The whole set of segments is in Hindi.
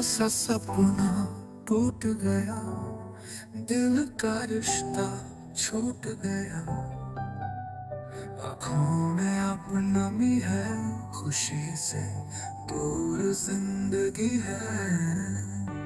सा सपना टूट गया, दिल का रिश्ता छूट गया। आँखों में अब नमी है, खुशी से दूर जिंदगी है।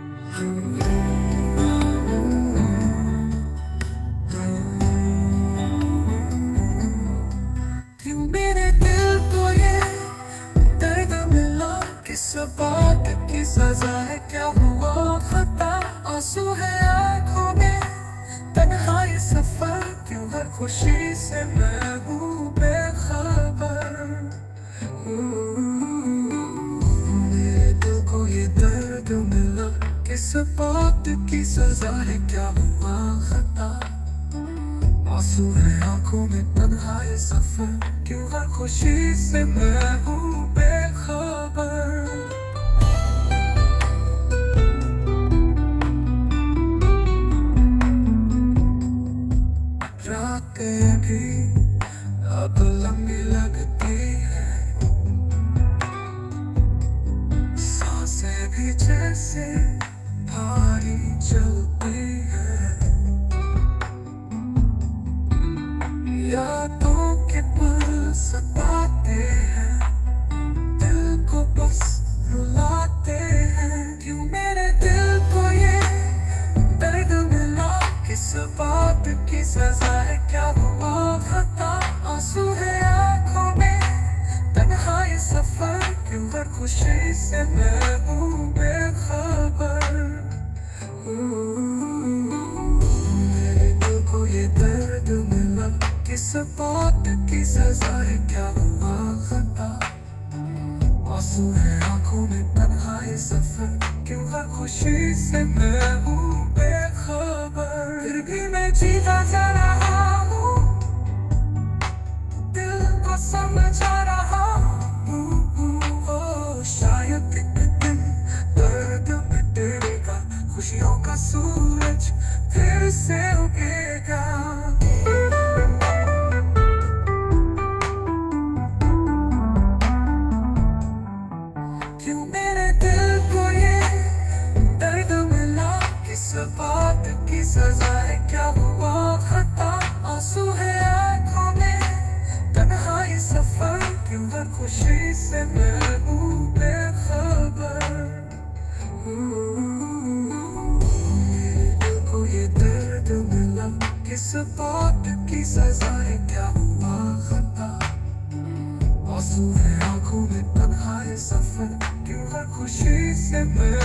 क्यों मेरे दिल को ये दर्द मिला, किस बात की सजा है, क्या हुआ खता। आंसू है आँखों में, तन्हाई सफर, क्यों हर खुशी से मैं हूँ बेखबर। मेरे दिल को ये दर्द मिला, किस बात की सजा है, क्या हुआ खता। आंसू है आँखों में, तन्हाई सफर, क्यों हर खुशी से मैं हूँ बेखबर। रातें भी अब लंबी लगती है, सांसें भी जैसे भारी चलती है। यादों के पल सताते हैं, दिल को बस रुलाते हैं। क्यों मेरे दिल को ये दर्द मिला, किस बात की सजा है, क्या हुआ खता। आंसू है आँखों में, तन्हाई सफर, क्यों हर खुशी से मैं हूँ बेखबर। मेरे दिल को ये दर्द मिला, किस बात की सजा है, क्या हुआ खता। आंसू है आँखों में, तन्हाई सफर, क्यों हर खुशी से मैं हूँ बेखबर। फिर भी मैं जीता जा रहा हूँ, दिल को समझा रहा हूँ। शायद एक दिन दर्द मिटेगा, खुशियों का सूरज फिर से उगेगा। क्यों मेरे दिल को ये दर्द मिला, किस बात की सजा है, क्या हुआ खता। आंसू है आँखों में, तन्हाई सफर, क्यों हर खुशी से मैं हूँ बेखबर। मेरे दिल को ये दर्द मिला, किस बात की सजा है, क्या हुआ खता। आंसू है आँखों में, तन्हाई सफर, क्यों हर खुशी से मैं